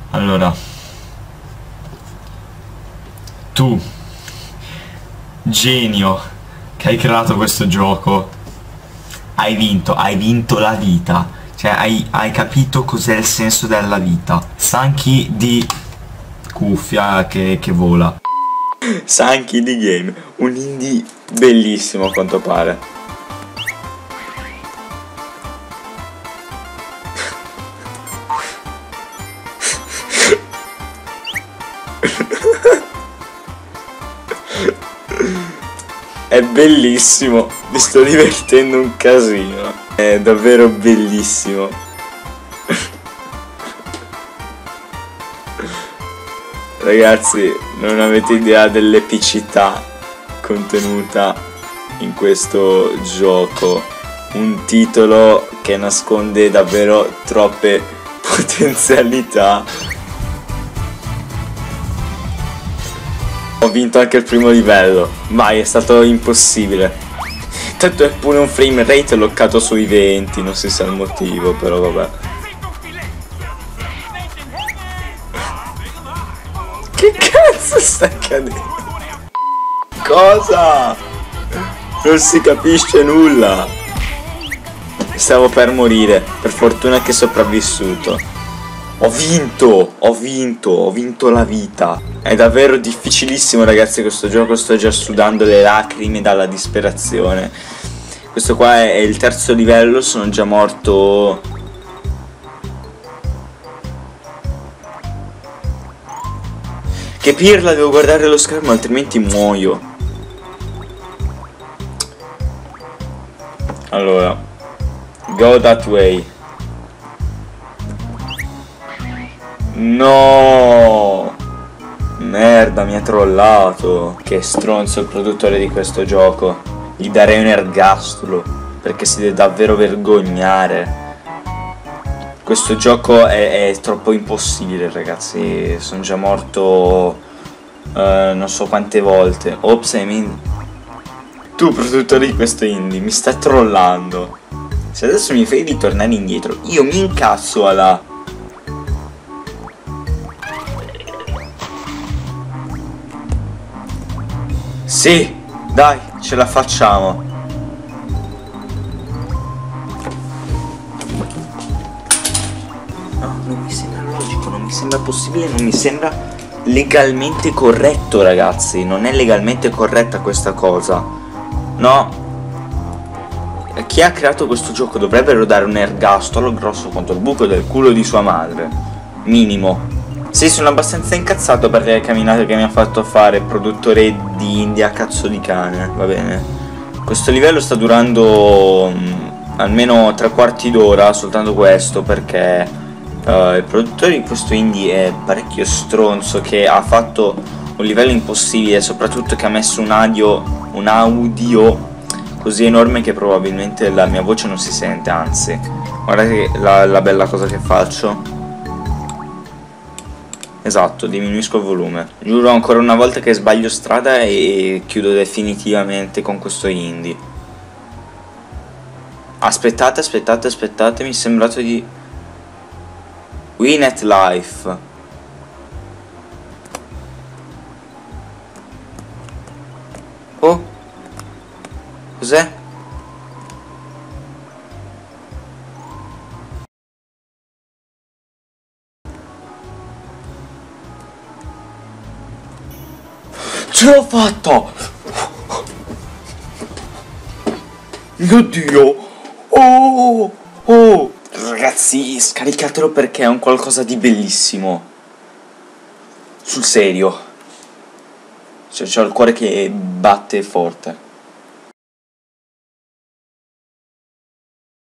Allora, tu, genio, che hai creato questo gioco, hai vinto la vita. Cioè, hai capito cos'è il senso della vita. Stanchi di cuffia che vola. Sanchi di Game, un indie bellissimo a quanto pare. È bellissimo, mi sto divertendo un casino. È davvero bellissimo. Ragazzi, non avete idea dell'epicità contenuta in questo gioco. Un titolo che nasconde davvero troppe potenzialità. Ho vinto anche il primo livello, vai, è stato impossibile. Tanto è pure un frame rate loccato sui 20, non si sa il motivo, però vabbè. Che cazzo sta accadendo? Cosa? Non si capisce nulla. Stavo per morire, per fortuna che sopravvissuto. Ho vinto la vita. È davvero difficilissimo, ragazzi, questo gioco. Sto già sudando le lacrime dalla disperazione. Questo qua è il terzo livello, sono già morto. Che pirla, devo guardare lo schermo altrimenti muoio. Allora, go that way. No! Merda, mi ha trollato. Che stronzo il produttore di questo gioco. Gli darei un ergastolo, perché si deve davvero vergognare. Questo gioco è troppo impossibile, ragazzi. Sono già morto non so quante volte. Ops, I mean... Tu, produttore di questo indie, mi stai trollando. Se adesso mi fai ritornare indietro, io mi incazzo alla... Sì, dai, ce la facciamo. No, non mi sembra logico, non mi sembra possibile, non mi sembra legalmente corretto, ragazzi. Non è legalmente corretta questa cosa. No. Chi ha creato questo gioco dovrebbero dare un ergastolo grosso quanto il buco del culo di sua madre. Minimo. Sì, sono abbastanza incazzato per le camminate che mi ha fatto fare il produttore di indie a cazzo di cane, va bene. Questo livello sta durando almeno 3/4 d'ora, soltanto questo, perché il produttore di questo indie è parecchio stronzo, che ha fatto un livello impossibile, soprattutto che ha messo un audio così enorme che probabilmente la mia voce non si sente, anzi. Guardate la bella cosa che faccio. Esatto, diminuisco il volume. Giuro ancora una volta che sbaglio strada e chiudo definitivamente con questo indie. Aspettate, mi è sembrato di... Win at Life. Oh, cos'è? Ce l'ho fatta! Mio Dio! Oh! Oh! Ragazzi, scaricatelo perché è un qualcosa di bellissimo. Sul serio. Cioè, c'ho il cuore che batte forte.